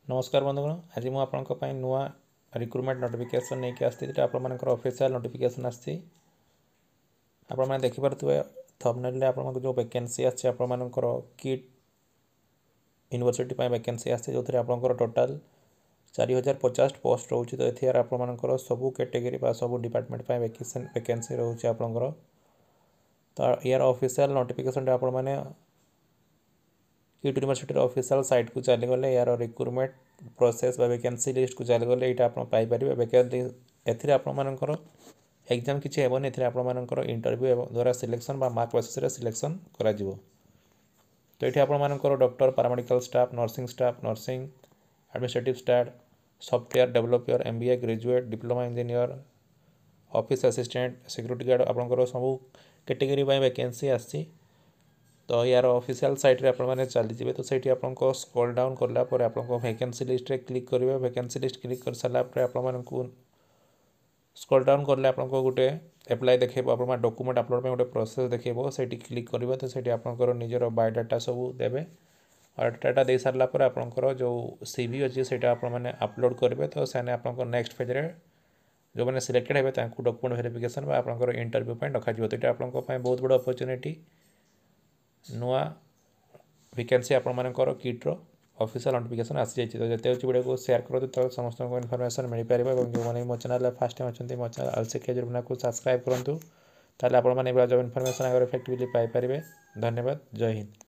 नमस्कार बंधुगण आज मुझे आपंपाई नुआ रिक्रुटमेंट नोटिफिकेशन नहीं आसती आपर ऑफिशियल नोटिफिकेशन आसी आपने देखिपे थंबनेल आप जो वैकेंसी आपर किट यूनिवर्सिटी वैकेंसी आसी जो आप टोटाल 4050 पोस्ट रोचे तो ये आपर सबू कैटेगरी सबू डिपार्टमेंट वैकेंसी रोचे आपंकर तो यार ऑफिशियल नोटिफिकेशन आप किट यूनिवर्सिटी ऑफिशियल साइट को चलीगले यार रिक्रुटमेंट प्रोसेस वैकेंसी लिस्ट को चलीगले ये आपरे एमर एग्जाम किसी हेनी आपर इंटरव्यू द्वारा सिलेक्शन मार्क बेसिस सिलेक्शन करा तो ये आपर doctor paramedical staff nursing administrative staff software developer MBA graduate diploma engineer office assistant security guard आपंकर सबू कैटेगरी वैकेंसी आसी तो यार ऑफिशियल साइट रे आपने चलीजे तो सही आपको स्क्रॉल डाउन कलापर आपको वैकेंसी लिस्ट रे क्लिक करेंगे वैकेंसी लिस्ट क्लिक कर सारापर आपको स्क्रॉल डाउन कले आपको गोटे एप्लाई देखो आप डॉक्यूमेंट अपलोड गोटे प्रोसेस देखो से क्लिक करेंगे तो सही आपंकर निजर बायोडाटा सब देवे बायोडाटा दे सारापर आपंकर जो CV अच्छी से अपलोड करेंगे तो से आप नेक्स्ट फेज रे जो मैंने सिलेक्टेड हे डॉक्यूमेंट वेरिफिकेशन आपंकर इंटरव्यू रखा तो ये आपको बहुत बड़ा अपॉर्चुनिटी नुआ वैकेंसी आपर किट्र ऑफिशियल नोटिफिकेशन आसी जाइए तो जिते अच्छी वीडियो को शेयर करो तो समस्त इनफॉरमेशन मिल पार जो मैंने मो चैनल फर्स्ट टाइम अच्छा मो चैनल आलसिक जुर्ना को सब्सक्राइब करूँ ताले आपने जो इनफॉरमेशन आगे इफेक्टिवली पाइपर। धन्यवाद। जय हिंद।